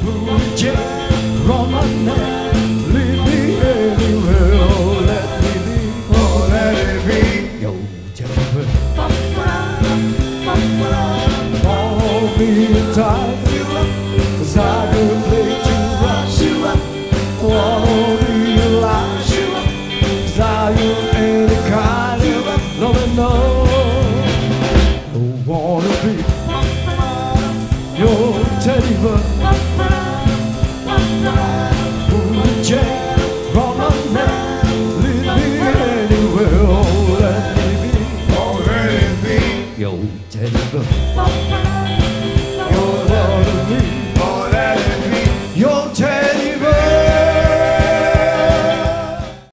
Run my neck, lead me anywhere, oh let me be, oh let it be. Yo, Jennifer, hold me tight, 'cause I could play too rough. Wanna be alive, 'cause I am any kind of loving, no. Don't wanna be your teddy bear.